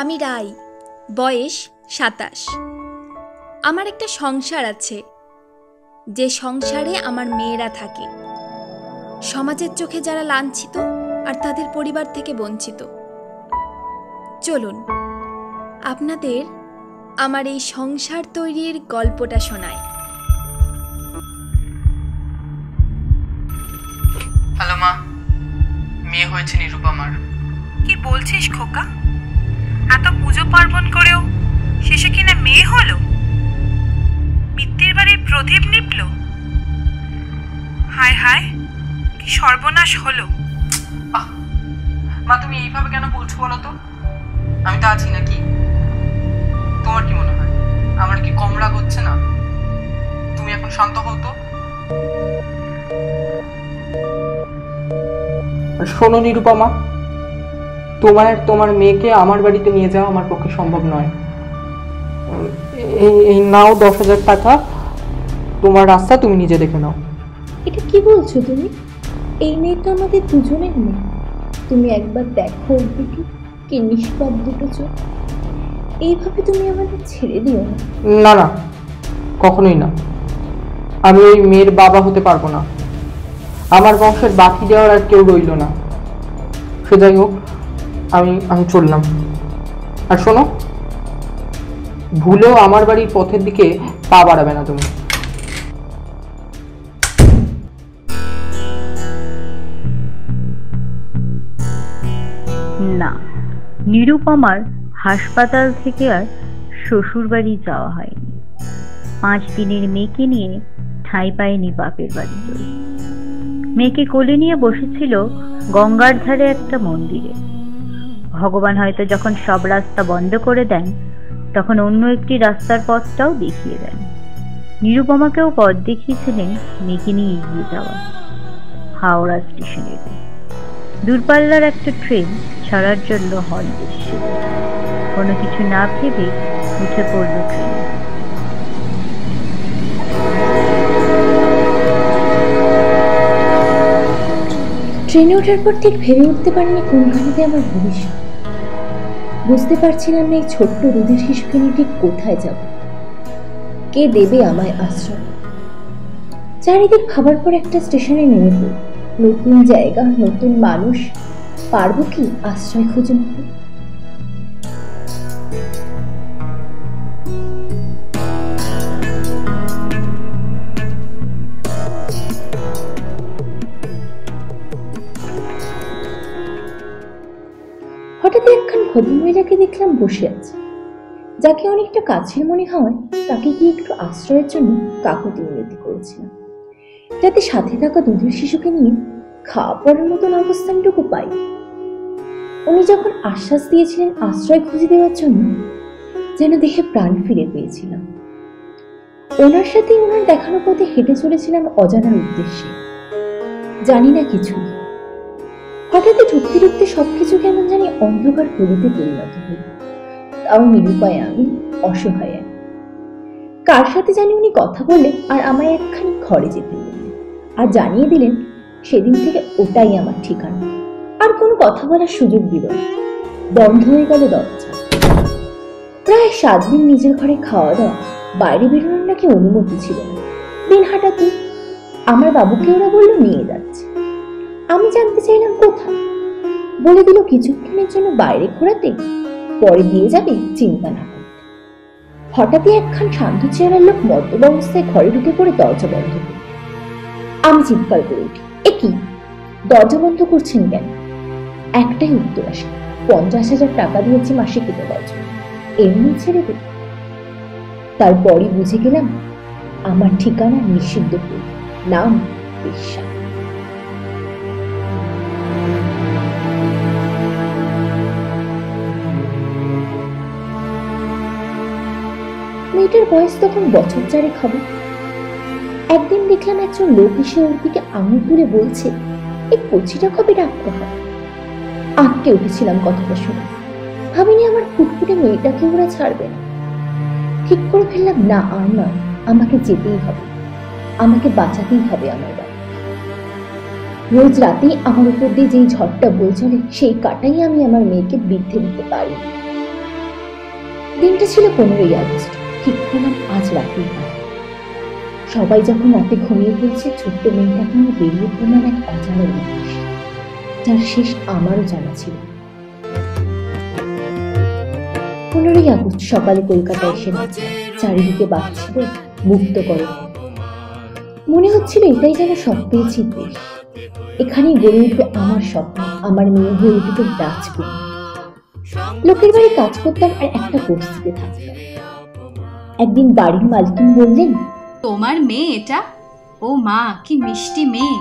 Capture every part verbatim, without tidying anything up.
আমি রাই, বয়স সাতাশ। আমার একটা সংসার আছে, যে সংসারে আমার মেয়েরা থাকে, সমাজের চোখে যারা লাঞ্ছিত আর তাদের পরিবার থেকে বঞ্চিত। চলুন আপনাদের আমার এই সংসার তৈরির গল্পটা শোনাই। হ্যালো মা, মেয়ে হয়েছে নিরুপমার। কি বলছিস খোকা? এত পুজো পার্বণ করেও শেষে কিনা মেয়ে হলো? মিত্তির বাড়ির প্রদীপ নিপল? হায় হায়, কি সর্বনাশ হলো! আহ মা, তুমি এইভাবে কেন বলছো বলো তো? আমি তো আছি নাকি? তোমার কি মনে হয় আমার কি কম রাগ হচ্ছে না? তুমি এখন শান্ত হও তো। শোনো নিরুপমা, তোমার তোমার মেয়েকে আমার বাড়িতে নিয়ে যাওয়া আমার পক্ষে সম্ভব নয়। এই এই নাও দশ হাজার টাকা, তোমার রাস্তা তুমি নিজে দেখে নাও। এটা কি বলছো তুমি? এই মেয়েটা আমাদের দুজনের মেয়ে। তুমি একবার দেখো ওর দিকে, কি নিষ্পাপ দুটো চোখ। এইভাবে তুমি আমাদের ছেড়ে দিও না। না না, কখনোই না। আমি ওই মেয়ের বাবা হতে পারবো না। আমার বংশের বাকি দেওয়ার আর কেউ রইল না। সে যাই হোক, আমি আমি চললাম। আর শোনো, ভুলেও আমার বাড়ির পথের দিকে পা বাড়াবে না তুমি। না, নিরুপমার হাসপাতাল থেকে আর শ্বশুর বাড়ি যাওয়া হয়নি। পাঁচ দিনের মেয়েকে নিয়ে ঠাঁই পায়নি বাপের বাড়ি। মেয়েকে কোলে নিয়ে বসেছিল গঙ্গার ধারে একটা মন্দিরে। ভগবান হয়তো যখন সব রাস্তা বন্ধ করে দেন, তখন অন্য একটি রাস্তার পথটাও দেখিয়ে দেন। নিরুপমাকেও পথ দেখিয়েছিলেন মেয়েকে নিয়ে এগিয়ে যাওয়া। হাওড়া স্টেশনের দূরপাল্লার একটা ট্রেন ছাড়ার জন্য হল দিচ্ছিল। কোনো কিছু না ভেবে উঠে পড়ল ট্রেনে। ট্রেনে ওঠার পর ঠিক ভেবে উঠতে পারিনি কোনখানেতে আমার ভবিষ্যৎ। বুঝতে পারছিলাম না এই ছোট্ট দুধের শিশুকে নিয়ে ঠিক কোথায় যাব, কে দেবে আমায় আশ্রয়। চারিদিক খাবার পর একটা স্টেশনে নেমে পড়ি। নতুন জায়গা, নতুন মানুষ, পারবো কি আশ্রয় খুঁজে নিতে? হঠাৎ একখান ভদ্রমহিলাকে দেখলাম বসে আছে, যাকে অনেকটা কাছের মনে হয়। তাকে কি একটু আশ্রয়ের জন্য কাকুতি মিনতি করেছিলাম, যাতে সাথে থাকা দুধের শিশুকে নিয়ে খাওয়া পড়ার মতন অবস্থানটুকু পাই। উনি যখন আশ্বাস দিয়েছিলেন আশ্রয় খুঁজে দেওয়ার জন্য, যেন দেহে প্রাণ ফিরে পেয়েছিলাম। ওনার সাথে ওনার দেখানো পথে হেঁটে চলেছিলাম অজানার উদ্দেশ্যে, জানি না কিছু। হঠাৎ ঢুকতে ঢুকতে সবকিছু কেমন জানি অন্ধকার গলিতে পরিণত হল। তাও নিরুপায় আমি, অসহায়। কার সাথে জানি উনি কথা বললেন আর আমায় একখানি ঘরে যেতে বললেন, আর জানিয়ে দিলেন সেদিন থেকে ওটাই আমার ঠিকানা। আর কোনো কথা বলার সুযোগ দিল না, বন্ধ হয়ে গেল দরজা। প্রায় সাত দিন নিজের ঘরে খাওয়া দাওয়া, বাইরে বেরোনোর নাকি অনুমতি ছিল না। দিন হাঁটাতে আমার বাবুকে ওরা বললো নিয়ে যাচ্ছে। আমি জানতে চাইলাম কোথায়, বলে দিল কিছুক্ষণের জন্য বাইরে ঘোরাতে, পরে দিয়ে যাবে, চিন্তা না করতে। হঠাৎই একখান শান্ত চেহারার লোক মদ্যপ অবস্থায় ঘরে ঢুকে পড়ে দরজা বন্ধ করে। আমি চিৎকার করে উঠি, এ কি, দরজা বন্ধ করছেন কেন? একটাই উত্তর আসে, পঞ্চাশ হাজার টাকা দিয়েছি মাসে কেটে দেওয়ার জন্য, এমনি ছেড়ে দেব? তারপরই বুঝে গেলাম আমার ঠিকানা নিষিদ্ধপুর, নাম বিশ্বাস। মেয়েটার বয়স তখন বছর চারেক হবে। একদিন দেখলাম একজন লোক এসে ওর দিকে আঙুল তুলে বলছে, এই কচিটা কবে ডাকতে হবে। আটকে উঠেছিলাম কথাটা শুনে। ভাবিনি আমার ফুটফুটে মেয়েটাকে ওরা ছাড়বে না। ঠিক করে ফেললাম, না আর নয়, আমাকে যেতেই হবে, আমাকে বাঁচাতেই হবে আমার বাবা। রোজ রাতেই আমার উপর দিয়ে যেই ঝড়টা বয়ে চলে, সেই কাটাই আমি আমার মেয়েকে বৃদ্ধে দিতে পারি। দিনটা ছিল পনেরোই আগস্ট, ঠিক করলাম আজ রাতেই হয়। সবাই যখন রাতে ঘুমিয়ে পড়ছে, ছোট্ট মেয়েটাকে নিয়ে বেরিয়ে পড়লাম এক অজানা জিনিস, যার শেষ আমারও জানা ছিল। পনেরোই আগস্ট সকালে কলকাতায় এসে নামলাম। চারিদিকে বাজছিল মুক্ত করে, মনে হচ্ছিল এটাই যেন স্বপ্নের দেশ। এখানেই গড়ে উঠবে আমার স্বপ্ন, আমার মেয়ে হয়ে উঠবে রাজকুমার। লোকের বাড়ি কাজ করতাম আর একটা বস্তিতে থাকতাম। একদিন বাড়ির মালকিন বললেন, তোমার মেয়ে এটা? ও মা, কি মিষ্টি মেয়ে!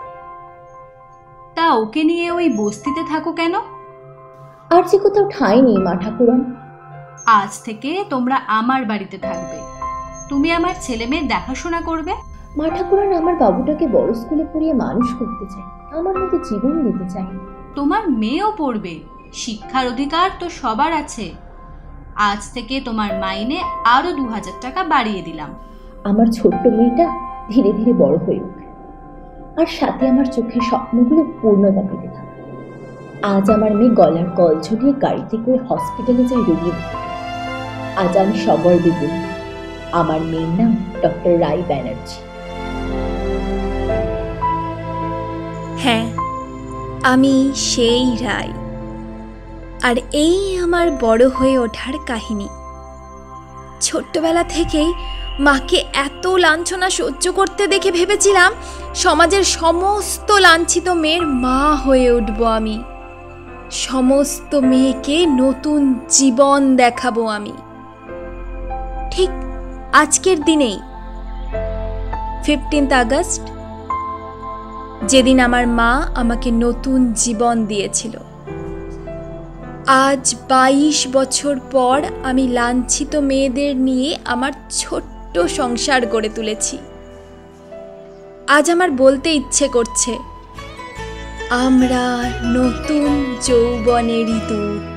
তা ওকে নিয়ে ওই বস্তিতে থাকো কেন? আর যে কোথাও ঠাঁই নেই মা ঠাকুরন। আজ থেকে তোমরা আমার বাড়িতে থাকবে, তুমি আমার ছেলে মেয়ে দেখাশোনা করবে। মা ঠাকুরন, আমার বাবুটাকে বড় স্কুলে পড়িয়ে মানুষ করতে চাই, আমার মতো জীবন দিতে চাই। তোমার মেয়েও পড়বে, শিক্ষার অধিকার তো সবার আছে। আজ থেকে তোমার মাইনে আরো দু হাজার টাকা বাড়িয়ে দিলাম। আমার ছোট্ট মেয়েটা ধীরে ধীরে বড় হয়ে উঠবে, আর সাথে আমার চোখের স্বপ্নগুলো পূর্ণতা পেতে থাকে। আজ আমার মেয়ে গলার কল ঝুলিয়ে গাড়িতে করে হসপিটালে যায় রোগী দেখতে। আজ আমি সগর্বে বলি, আমার মেয়ের নাম ডক্টর রায় ব্যানার্জি। হ্যাঁ, আমি সেই রায়। আর এই আমার বড় হয়ে ওঠার কাহিনী। ছোট্টবেলা থেকেই মাকে এত লাঞ্ছনা সহ্য করতে দেখে ভেবেছিলাম সমাজের সমস্ত লাঞ্ছিত মেয়ের মা হয়ে উঠব আমি। সমস্ত মেয়েকে নতুন জীবন দেখাবো আমি। ঠিক আজকের দিনেই, ফিফটিন্থ আগস্ট, যেদিন আমার মা আমাকে নতুন জীবন দিয়েছিল। আজ বাইশ বছর পর আমি লাঞ্ছিত মেয়েদের নিয়ে আমার ছোট্ট সংসার গড়ে তুলেছি। আজ আমার বলতে ইচ্ছে করছে, আমরা নতুন যৌবনেরই দূত।